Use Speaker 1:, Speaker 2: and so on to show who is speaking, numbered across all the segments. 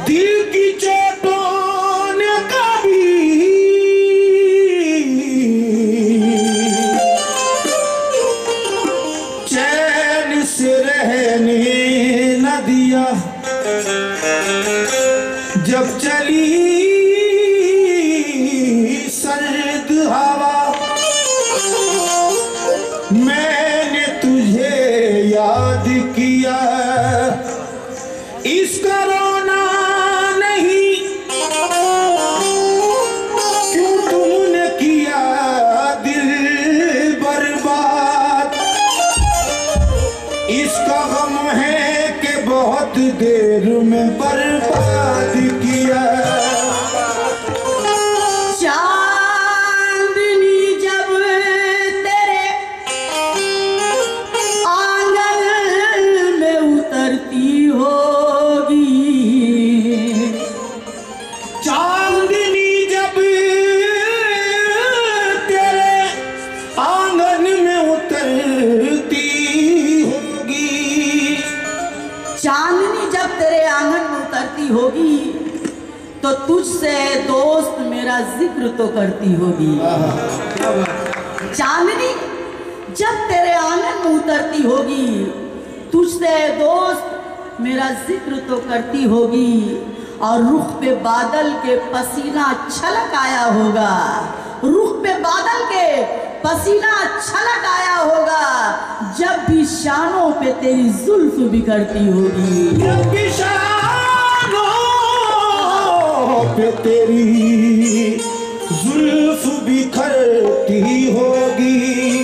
Speaker 1: दिल की चोटों ने कभी चैन से रहने न दिया। जब चली सर्द हवा मैंने तुझे याद किया। इसका रोना नहीं क्यों तुमने किया दिल बर्बाद। इसका गम है कि बहुत देर में बर्बाद किया।
Speaker 2: चांदनी जब तेरे आंगन में उतरती होगी,
Speaker 1: चांदनी जब तेरे आंगन में उतरती होगी,
Speaker 2: चांदनी जब तेरे आंगन में उतरती होगी तो तुझसे दोस्त मेरा जिक्र तो करती होगी। चांदनी जब तेरे आंगन में उतरती होगी तुझसे दोस्त मेरा जिक्र तो करती होगी। और रुख पे बादल के पसीना छलक आया होगा, रुख पे बादल के पसीना छलक आया होगा जब भी शानों पे तेरी जुल्फ बिखरती होगी।
Speaker 1: जब भी शानों पे तेरी जुल्फ बिखरती होगी।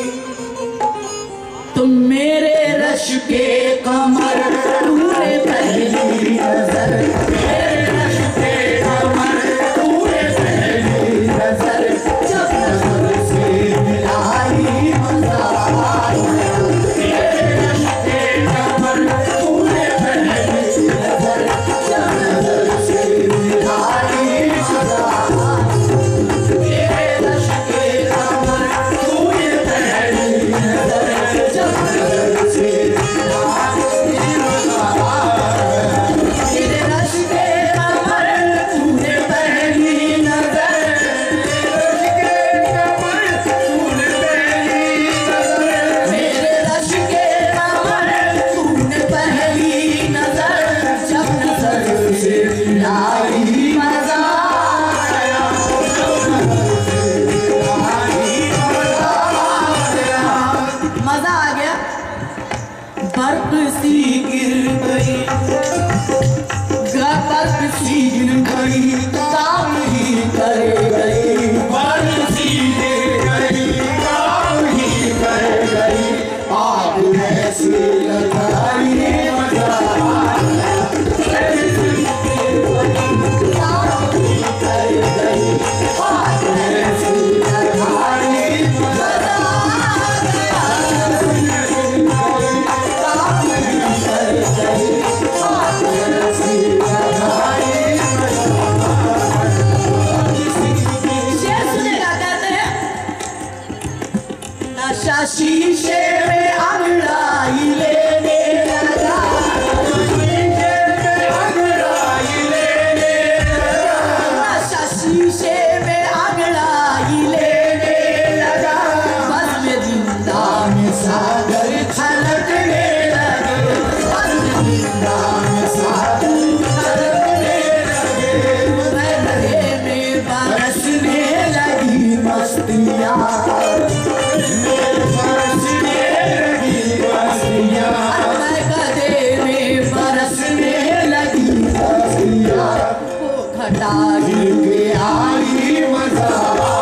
Speaker 2: तुम मेरे रश के कमर तूने पहली नजर, मेरे रश के कमर तूने पहली नजर, जब नजर से मिलाई मजा आया। मेरे रश के कमर तूने पहली नजर, जब नजर से मिलाई मजा आया। मेरे रश के कमर तूने पहली नजर, जब नजर से मेरे रश के कमर तूने पहली नजर, मेरे रश के कमर तूने पहली नजर, जब नजर से मिलाई मजा आया। मजा आ गया। बर्फ सी गिर गई, बर्फ सी गिर गई, काम ही कर गई। बर्फ सी गिर गई, काम ही कर गई। आग ऐसी लगाई मजा आया। काम ही कर गई, आग ऐसी लगाई मजा शीशे में अंगड़ाई लेने लगा, शीशे में अंगड़ाई लेने लगा, शीशे में अंगड़ाई लेने लगा। बस में जिंदा में सागर छलकने लगे, बस में जिंदा में सागर छलकने लगे। नशे में बरसने लगी मस्तियाँ, के आई मजा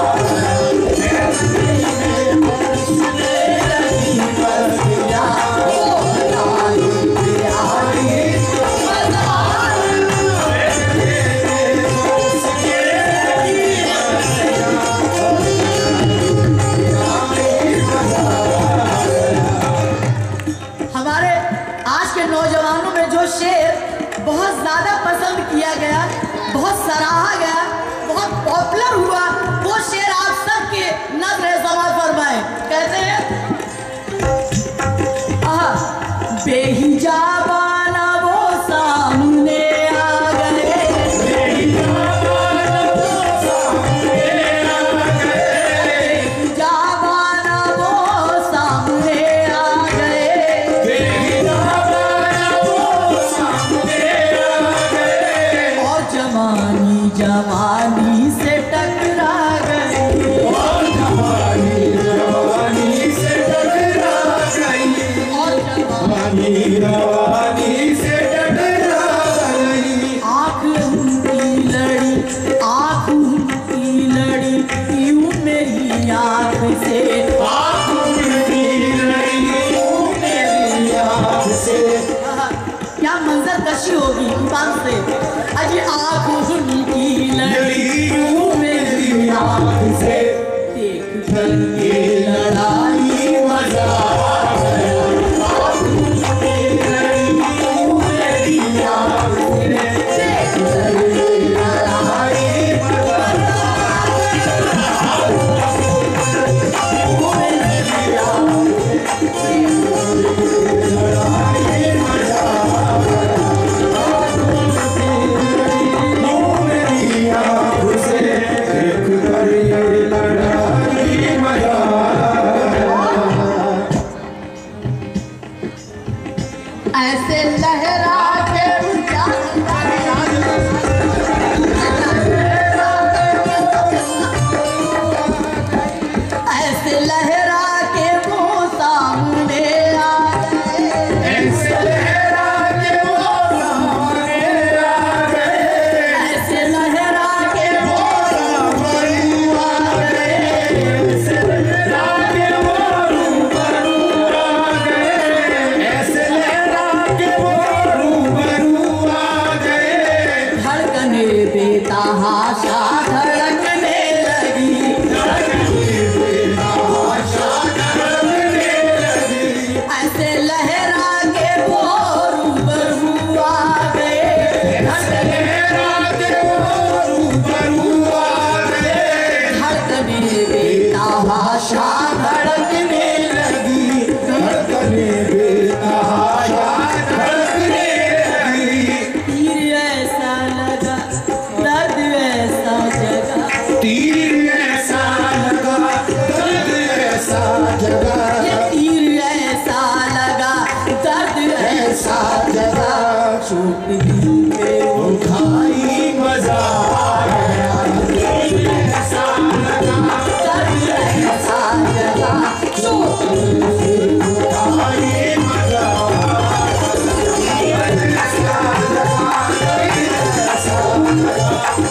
Speaker 2: हमारे आज के नौजवानों में जो शेर बहुत ज्यादा पसंद किया गया, बहुत सराहा गया, बहुत पॉपुलर हुआ, वो शेर आप सबके नज़र समा फरमाए। कहते हैं बेहिजाबाना वो सामने आ गए, जवानी से टकरा गई,
Speaker 1: और जवानी जवानी से टकरा गई,
Speaker 2: और
Speaker 1: जवानी जवानी से टकरा गई।
Speaker 2: आँख उनकी लड़ी, आँख उनकी लड़ी यूं मेरी आँख से,
Speaker 1: आँख उनकी लड़ी यूं मेरी आँख से।
Speaker 2: क्या मंजर कशी होगी इंसान से। अजी आँख उनकी लड़ी यूं मेरी आँख से, देख कर ये लड़ाई मजा आ गया। आँख उनकी लड़ी यूं मेरी आँख से, देख कर ये लड़ाई मजा आ गया। ऐसे लहरा के ऐसे लहरा के वो सामने आ गए,
Speaker 1: ऐसे लहरा के वो सामने आ गए,
Speaker 2: ऐसे लहरा के वो
Speaker 1: रूबरू आ गए, ऐसे लहरा के वो रूबरू आ गए, ऐसे लहरा के वो रूबरू आ गए।
Speaker 2: धड़कने बेतहाशा धड़कने लगी, ऐसे लहरा के वो रूबरू आ गए,
Speaker 1: ऐसे लहरा के वो रूबरू आ गए।
Speaker 2: धड़कने बेतहाशा धड़कने लगी,
Speaker 1: धड़कने बेतहाशा धड़कने लगी।
Speaker 2: तीर ऐसा लगा दर्द ऐसा जगा,
Speaker 1: तीर ऐसा लगा दर्द ऐसा जगा,
Speaker 2: ये तीर ऐसा लगा दर्द ऐसा जगा, चोट दिल पे
Speaker 1: उठाई मजा आ गया। तीर ऐसा लगा
Speaker 2: दर्द ऐसा जगा, चोट दिल पे
Speaker 1: उठाई मजा आ गया। तीर ऐसा लगा दर्द ऐसा जगा,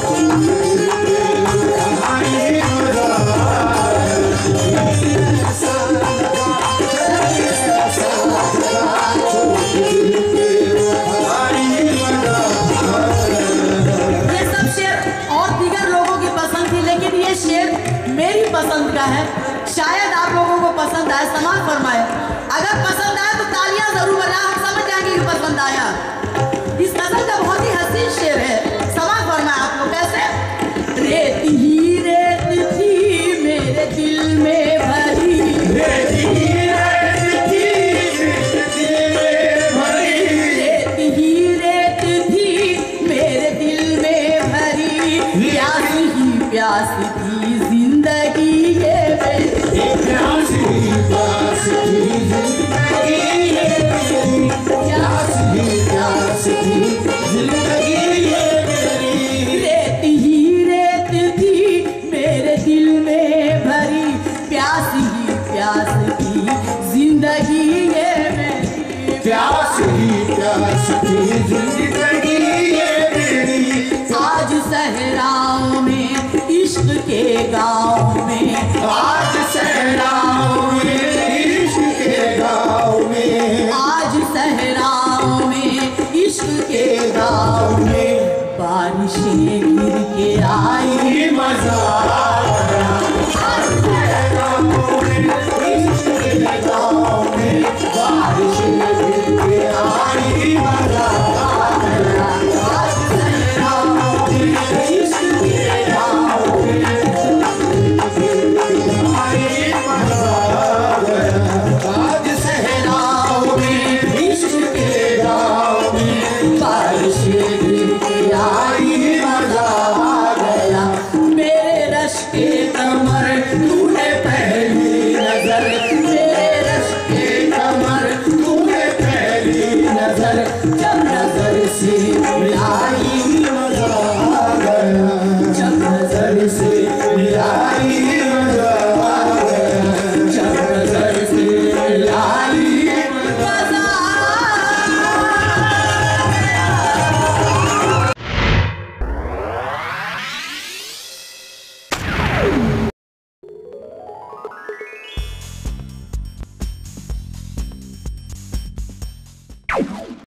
Speaker 1: उठाई मजा आ गया। तीर ऐसा लगा दर्द ऐसा जगा, दिल पे उठाई मजा आ गया।
Speaker 2: ये सब शेर और दीगर लोगों की पसंद थी, लेकिन ये शेर मेरी पसंद का है। शायद आप लोगों को पसंद आए, समाज फरमाए। अगर पसंद आए तो तालियां जरूर बजाएं, हम समझ जाएंगे कि पसंद आया। इस गजल का बहुत ही हसीन शेर है, समाज फरमाए आप लोग। कैसे? रेत ही रेत थी मेरे दिल में भरी,
Speaker 1: रेत ही रेत थी मेरे दिल में भरी,
Speaker 2: रेत ही रेत थी मेरे दिल में भरी, प्यास ही प्यास थी जिंदगी ये मेरी,
Speaker 1: प्यास ही प्यास थी जिंदगी ये मेरी, प्यास ही प्यास थी जिंदगी ये मेरी।
Speaker 2: रेत ही रेत थी मेरे दिल में भरी, प्यास ही प्यास थी जिंदगी ये मेरी,
Speaker 1: प्यास ही प्यास थी जिंदगी ये मेरी।
Speaker 2: आज सहराओं में इश्क के गाँव में,
Speaker 1: आज सहराओं में इश्क के गाँव में,
Speaker 2: आज सहराओं में इश्क के गाँव में, बारिशें गिर के आई
Speaker 1: मजा